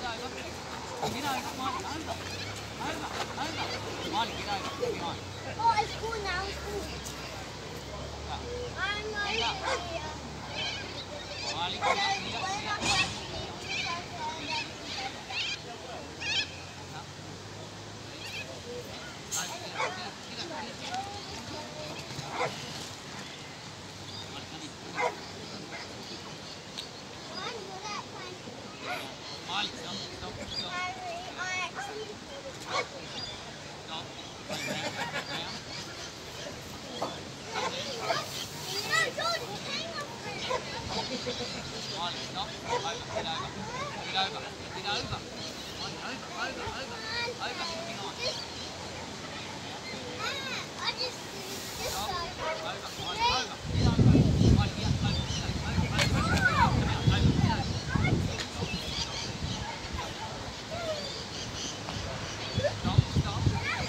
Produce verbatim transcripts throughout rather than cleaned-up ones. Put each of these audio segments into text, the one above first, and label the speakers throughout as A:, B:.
A: over. Get over, Molly, over. Over, over. Molly, get over. Come on.
B: Oh, it's cool now. It's cool. I'm right here.
A: Molly, get up, get up, get up. Molly, stop, stop, stop.
B: I actually...
A: Stop. Down.
B: No, George, hang on.
A: Molly, stop. Over, get over. Get over. Get over. Molly, over, over, over. Over, hang on.
B: Ah, I just this
A: Stop.
B: side.
A: Over, Molly, over. Get over. Molly, get over, get over, over, over. Come out, over, get over. Stop, stop.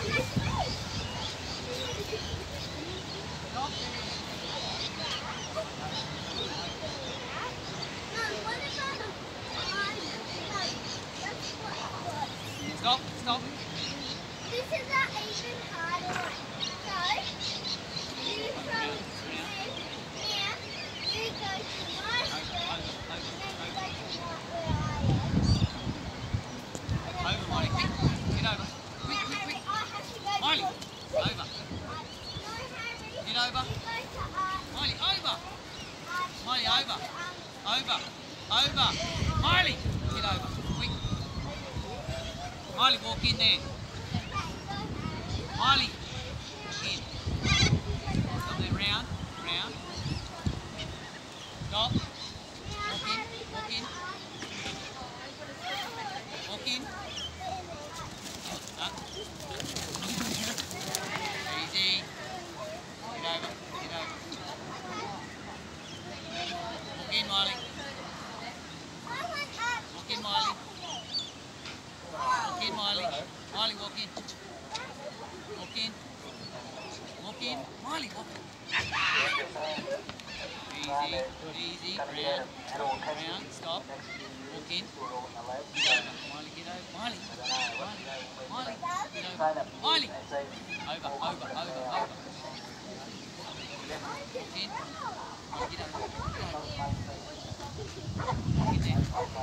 A: Stop. Stop, stop.
B: This is an even harder one. So, you from here, you go to my square, and then you go to where I am.
A: Over, Molly, quick. Get over. Quick,
B: Now,
A: quick, quick.
B: Harry, I have to go to...
A: Molly,
B: Quick.
A: over.
B: No, Harry.
A: Get over.
B: You go to art.
A: Molly, over.
B: art,
A: Molly,
B: go
A: over.
B: to, um,
A: Over. Over. Molly, get over. Quick. Molly, walk in there. Molly, walk in. Stop there, round, round. Stop. Walk in, walk in. Walk in. Up. Easy. Get over, get over. Walk in, Molly. Walk in, Molly. Walk in, Molly. Molly, walk in. Walk in. Walk in. Molly, walk in. Easy, easy. Round. Round. Stop. Walk in. Get over. Molly, get over. Molly. Molly. Molly. Get over. Molly. Over, over, over, over. Walk in. Molly, get over. Get over. Walk in there.